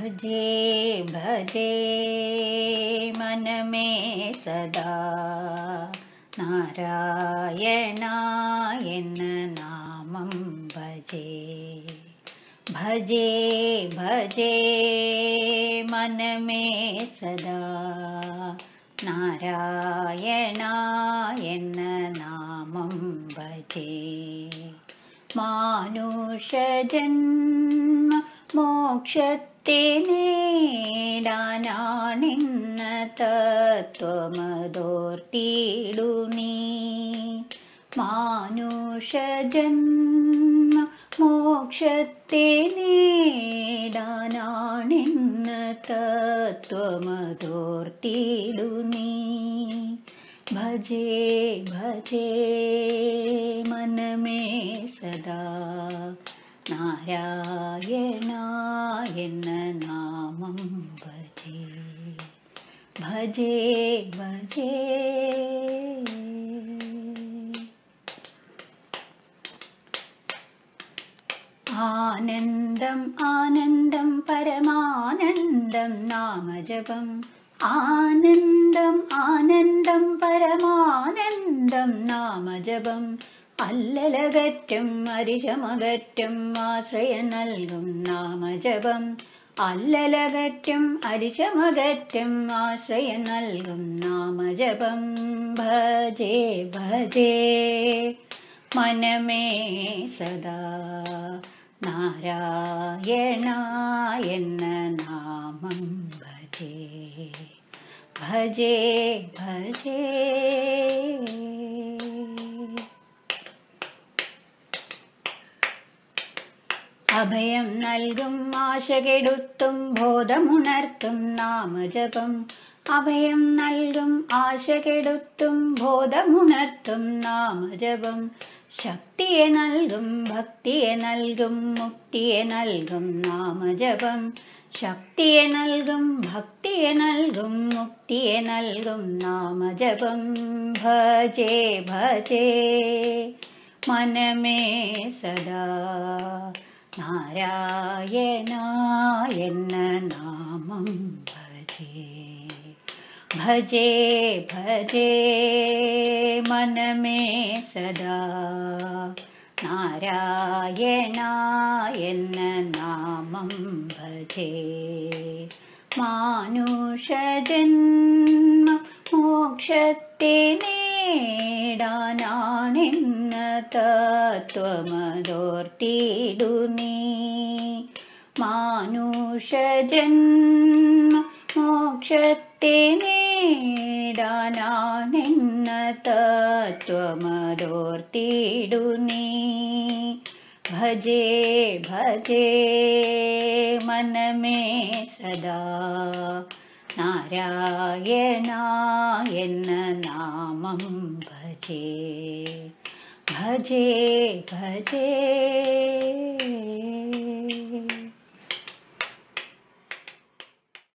भजे भजे मन में सदा नारायणायन नामं भजे भजे भजे मन में सदा नारायणायन नामं भजे मानुषजन्म മോക്ഷത്തെ നേടാനാണിന്ന തത്വമതോർത്തിടുനീ മാനുഷജന്മ മോക്ഷത്തെ നേടാനാണിന്ന തത്വമതോർത്തിടുനീ ഭജേ ഭജേ मन में सदा നാരായണായന നാമം ഭജേ ഭജേ ഭജേ ആനന്ദം ആനന്ദം പരമാനന്ദം നാമജപം ആനന്ദം ആനന്ദം പരമാനന്ദം നാമജപം അല്ലലകറ്റും അരിശമകറ്റും ആശ്രയം നൽകും നാമജപം അല്ലലകറ്റും അരിശമകറ്റും ആശ്രയം നൽകും നാമജപം ഭജേ ഭജേ മനമേ സദാ നാരായണായന നാമം ഭജേ ഭജേ ഭജേ അഭയം നൽകും ആശ കെടുത്തും ബോധമുണർത്തും നാമജപം അഭയം നൽകും ആശ കെടുത്തും ബോധമുണർത്തും നാമജപം ശക്തിയെ നൽകും ഭക്തിയെ നൽകും മുക്തിയെ നൽകും നാമജപം ശക്തിയെ നൽകും ഭക്തിയെ നൽകും മുക്തിയെ നൽകും നാമജപം ഭജേ ഭജേ മനമേ സദാ നാരായണായന നാമം ഭജേ ഭജേ ഭജേ മനമേ സദാ നാരായണായന നാമം ഭജേ മാനുഷജന്മ മോക്ഷത്തെ നേടാനാണിന്ന തത്വമതോർത്തിടുനീ മാനുഷജന്മ മോക്ഷത്തെ നേടാനാണിന്ന തത്വമതോർത്തിടുനീ ഭജേ ഭജേ മനമേ സദാ നാരായണായന നാമം ഭജേ ഭജേ ഭജേ